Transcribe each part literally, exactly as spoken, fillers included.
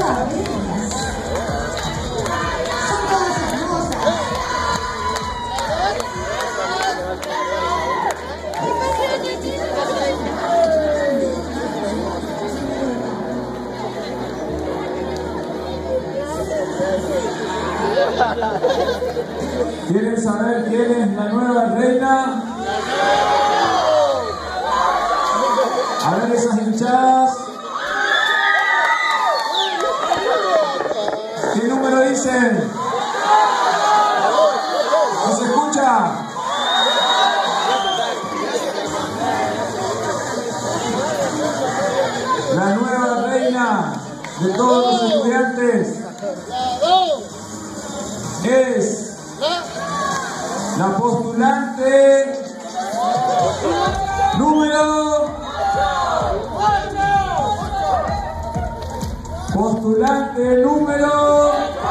verdad, verémoslas. Son todas hermosas. ¿Quieren saber quién es la nueva reina? A ver esas hinchadas. ¿Qué número dicen? ¿No se escucha? La nueva reina de todos los estudiantes es la postulante número postulante número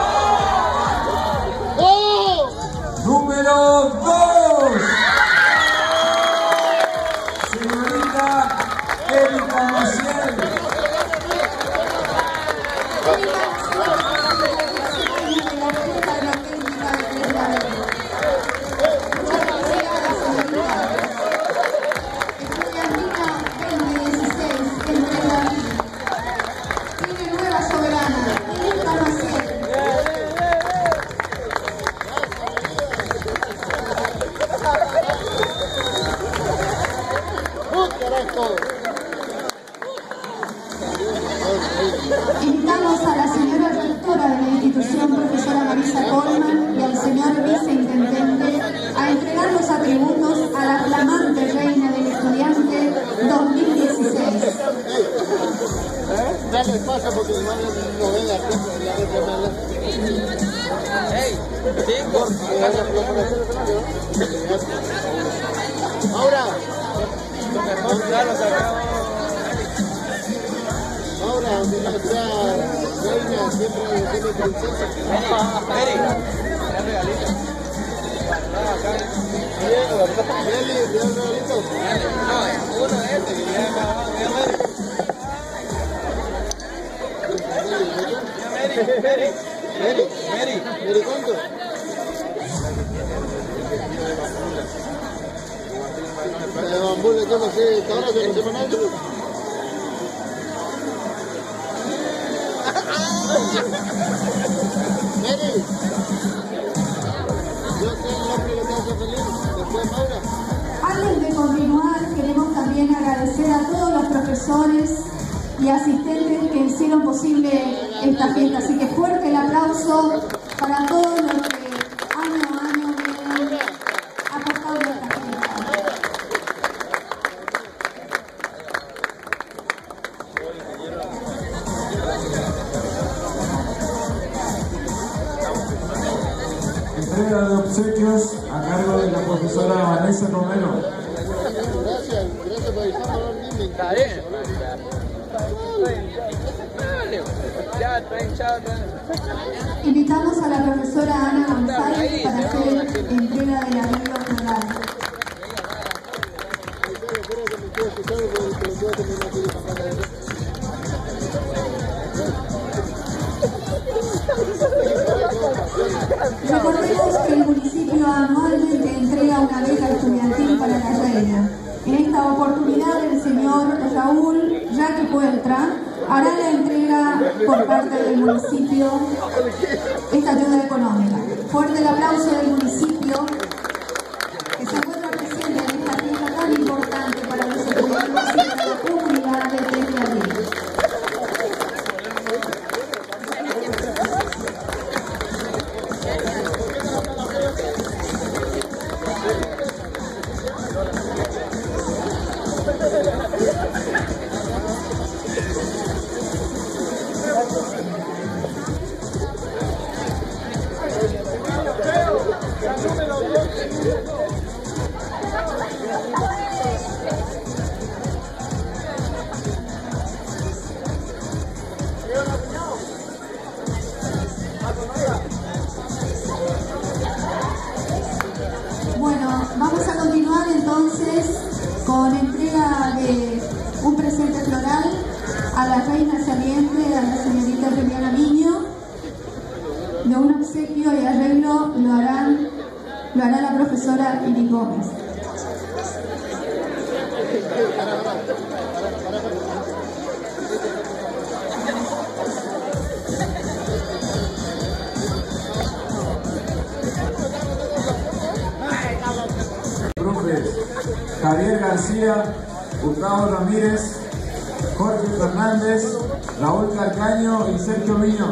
número dos, señorita Erika Maciel. Invitamos a la señora rectora de la institución, profesora Marisa Colman, y al señor viceintendente a entregar los atributos a la flamante reina del estudiante dos mil dieciséis. Dale pasa porque no ven la ahora, ahora, nuestra reina siempre tiene princesa. Mary, una regalita. Meli, ¿de un regalito? No, uno de este que viene acá abajo. Mary, Mary, Mary, Mary, Mary, ¿cuánto? De bambú de todo así, ahora se lo sepan algo. Mary, yo soy el hombre que te hace feliz, después Maura. Antes de continuar, queremos también agradecer a todos los profesores y asistentes que hicieron posible esta fiesta. Así que fuerte el aplauso para todos los que año a año vienen aportando a esta fiesta. Entrega de obsequios a cargo de la profesora Vanessa Romero. Gracias, gracias por avisarme. Está bien. Ya, está hinchado. Invitamos a la profesora Ana González para hacer entrega de la Biblia otorgada. Recordemos que el municipio anualmente entrega una beca estudiantil para la reina. En esta oportunidad el señor Raúl Jacques Pueltra hará la entrega por parte del municipio esta ayuda económica. Fuerte el aplauso del municipio que se encuentra presente en esta fiesta tan importante para los estudiantes y para la comunidad de tres de abril. Número dos. lo hará la profesora Iris Gómez. Profes Javier García, Gustavo Ramírez, Jorge Fernández, Raúl Calcaño y Sergio Miño.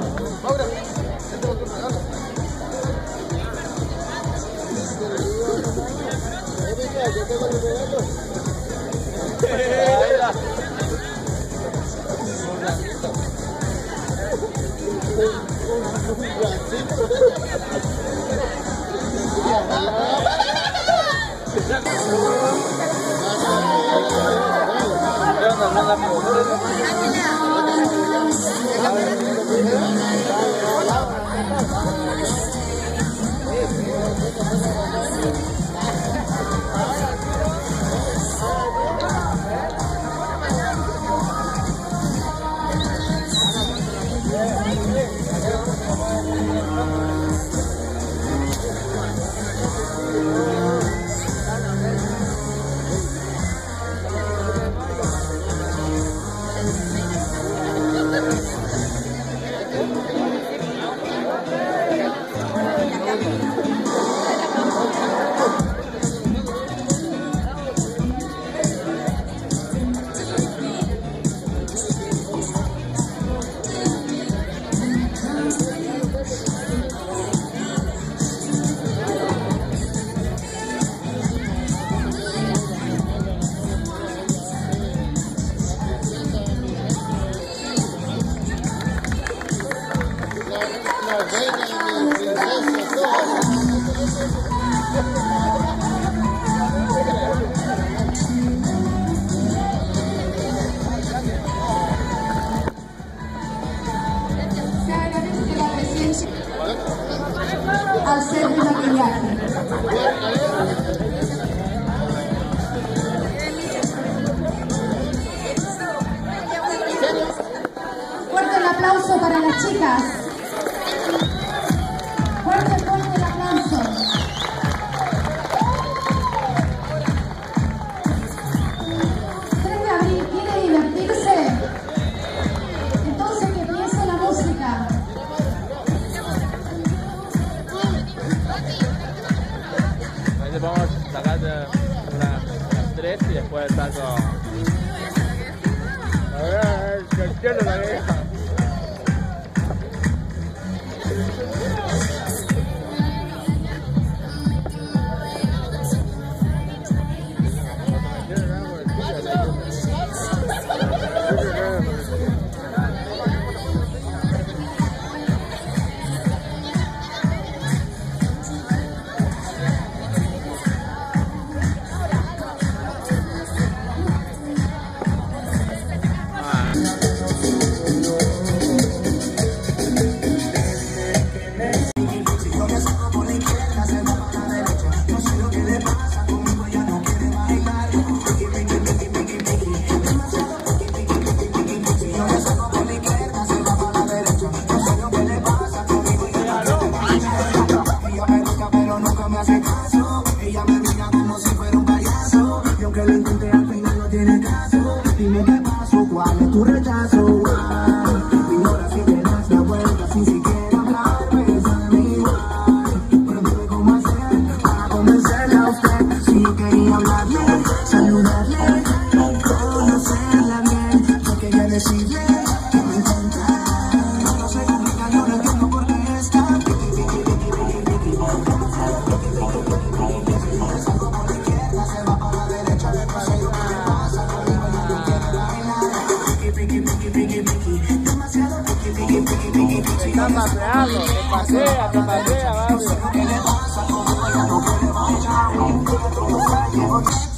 Al set de maquillaje. Fuerte el aplauso para las chicas. Fuerte, fuerte el aplauso. tres de abril, ¿quiere divertirse? Entonces que empiece la música. Vamos a sacar de las tres y después saco. A ver, que entiendo la vieja. Tu rechazo, ignora si te das la vuelta sin siquiera hablar, pensar en igual. Pero dime cómo hacer para convencerla a usted. Si yo quería hablarle, saludarle, conocerla bien, ya que ella decide que me encanta. No se complica, yo no entiendo por qué está. Salgo por la izquierda, se va para la derecha, le pasa lo que le pasa, conmigo ya no quiere bailar. Se está paseando, se pasea, se pasea, vamos.